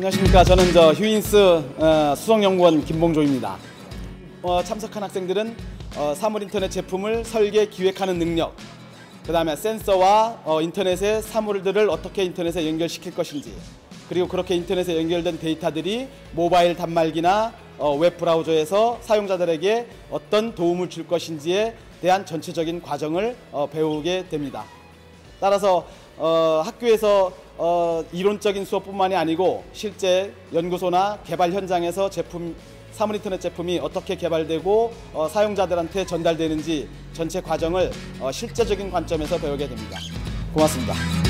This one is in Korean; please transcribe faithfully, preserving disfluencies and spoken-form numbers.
안녕하십니까. 저는 저 휴인스 어, 수석연구원 김봉조입니다. 어, 참석한 학생들은 어, 사물 인터넷 제품을 설계, 기획하는 능력, 그 다음에 센서와 어, 인터넷의 사물들을 어떻게 인터넷에 연결시킬 것인지, 그리고 그렇게 인터넷에 연결된 데이터들이 모바일 단말기나 어, 웹 브라우저에서 사용자들에게 어떤 도움을 줄 것인지에 대한 전체적인 과정을 어, 배우게 됩니다. 따라서 어, 학교에서 어, 이론적인 수업뿐만이 아니고 실제 연구소나 개발 현장에서 제품, 사물 인터넷 제품이 어떻게 개발되고 어, 사용자들한테 전달되는지 전체 과정을 어, 실제적인 관점에서 배우게 됩니다. 고맙습니다.